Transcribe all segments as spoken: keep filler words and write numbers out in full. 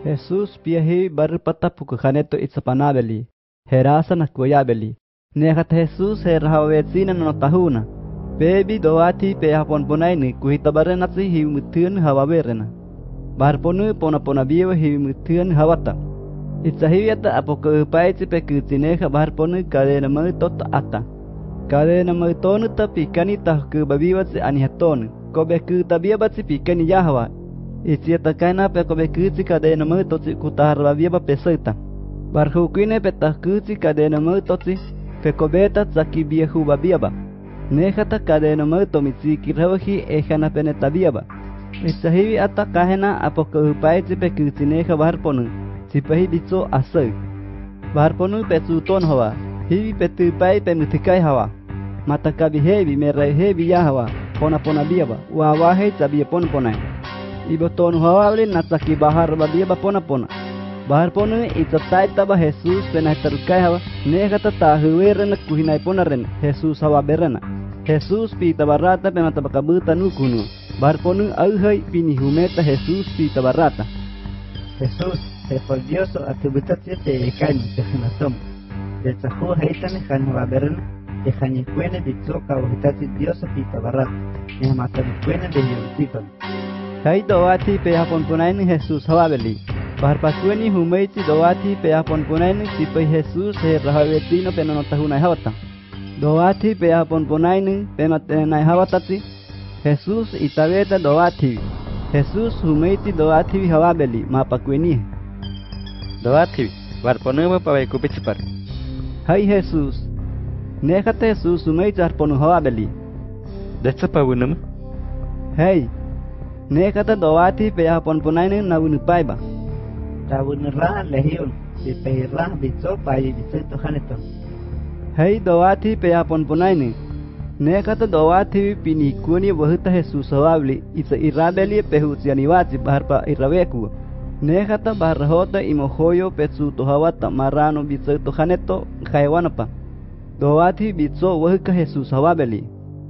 Jesús piahi barpata pukuhaneto itzapanabeli. Herasa nakuayabeli. Nehat Jesús herhavetsina no tahuna. Baby doati pe hapon ponaini kuhitabarenatsi himutun hawaberena. Barponu pona pona biwa himutun hawata. Itzahiviata apokupaitsi pe kutineha barponu kadena mutot ata. Kadena mutonu ta pikani ta kubabiwatsi anihatonu. Kobe kutabiabatsi pikani yahwa. Itziata kaina pe kobe kutsi kadena mutotsi kutarbabiaba peseta. Barhukuine pe tahkutsi kadena mutotsi pe kobeta tsaki biehu babiaba. Nejata kadena muto mitsiki rawahi ehana penetabiaba. Itzahivi ata kahena apokupaitsi pe kutineha barponu. Sipahi bitso asai. Barponu pe suton hawa. Hivi pe tupai pe mutikai hawa. Matakabi hevi merai hevi yahawa. Pona pona biaba. Wawahe tabia pon ponai. Ibotonu hawali natsaki bahar babiaba pona pona. Bahar ponu itatai taba Jesus penai tarukai hawa. Negata tahuerena kuhinai ponaren. Jesus hawa berena. Jesus pita barata pe matabakabuta nukunu. Bahar ponu auhai pini humeta Jesus pita barata. Jesús, te fordioso a tu butatia te caño te genatom. Te tsahu haitane kan hawa berena. Te khani kwene bitsoka o hitati diosa pita barata. Ne matan kwene de yutipan. Hai doati pe hapon punaini Jesus hawabeli. Bahar pakueni humeiti doati pe hapon punaini sipai Jesus he rahavetino pe no tahunai hawata. Doati pe hapon punaini pe matenai hawatati. Jesus itaveta doati. Jesus humeiti doati hawabeli mapakueni. Doati barponuma pa kupitsipar. Hai Jesus. Nekate Jesus humeiti arponu hawabeli. Detsapa wunum. Hey. Nekata doati pe hapon punaini na unupaiba. Tawun ra lehiun di peirah bitso pai bitso to haneton. Hey doati pe hapon punaini. Nekata doati pini kuni wahuta Jesus hawabli isa irabeli pe hutsianiwati baharpa iraweku. Nekata barhota imohoyo pe suto hawata marano bitso to haneto khaiwanapa. Doati bitso wahuka Jesus hawabeli.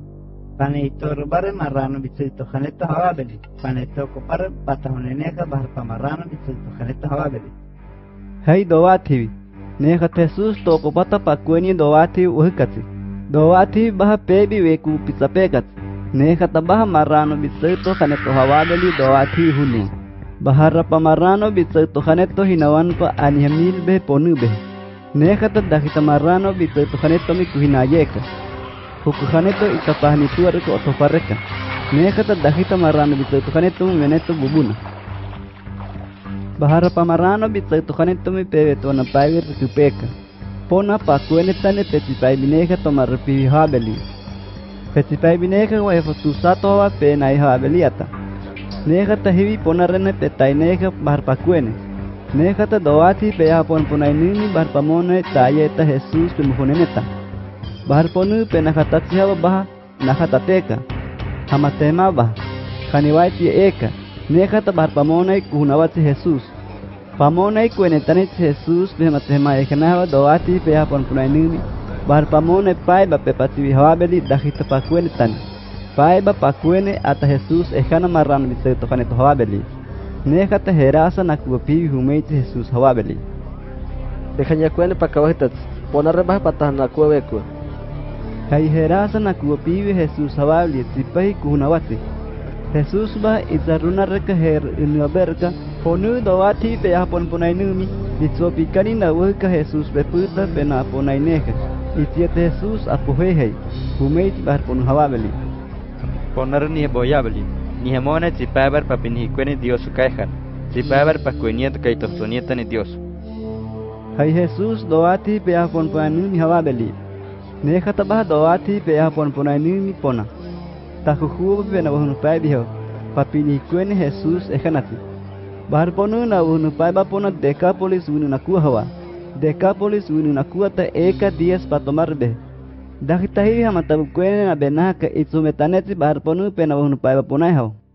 Paneito robare marrano bitso haneto hawabeli. Paneto kopar patahoneneka baharpa marrano bitso haneto hawabeli. Hey doati. Nekat Jesus to kopata pakueni doati wahukatsi. Doati baha pebi weku pitsapekat. Nekat baha marrano bitso haneto hawabeli doati hulu. Baharapa marrano bitso haneto hinawan pa anihamil be ponube. Nekat dakita marrano bitso haneto mikuhinayeka. Hukuhaneto itapahani tuar ko otopareka. Nekata dakita marano bitso tuhaneto meneto bubuna. Bahara pamarano bitso tuhaneto mi peveto na pavir kupeka. Pona pakuene tane petipai bineka tomar pi habeli. Petipai bineka wa efotu sato wa penai habeliata. Nekata hivi ponarene petai neka bahar pakuene. Nekata doati pe apon punainini bahar pamone tayeta Jesus pimuhuneneta. Bahar ponu pe nakatatsi hawa baha nakatateka. Hamatema baha. Kaniwaiti eka. Nekata bahar pamonai kuhunawati Jesus. Pamonai kuenetani Jesus pe hamatema eka nahawa doati pe hapon punainini. Bahar pamonai paiba pe patiwi hawabeli dakita pakuenetani. Paiba pakuene ata Jesus ekana marano bitseto kaneto hawabeli. Nekata herasa nakuwapiwi humeiti Jesus hawabeli. Dekanya kuene pakawahitat. Ponarre baha patah nakuwawekua. Hai herasa na kuwapiwi Jesus hawabli sipahi kuhunawati. Jesus ba izaruna reka her inuaberka. Ponu dawati pe hapon punainumi. Bitsopikani na wahka Jesus beputa pe na ponaineka. Itiat Jesus apuhehei. Humeiti bahar ponu hawabli. Ponar ni boyabli. Ni hemone sipabar papinhi kueni Dios kaihan. Sipabar pakueniet kaitosonieta ni Dios. Hai Jesus dawati pe hapon punainumi hawabli. Nekata bah doati pe hapon punainimi pona. Takuhu pe na wahunu pai biho. Papini kueni Jesus ekanati. Bahar ponu na wahunu pai ba pona Decapolis winu nakua hawa. Decapolis winu nakua ta eka dias patomar be. Dakitahi hamatabu kueni na benaka itsumetaneti bahar ponu pe na wahunu pai ba ponai hao.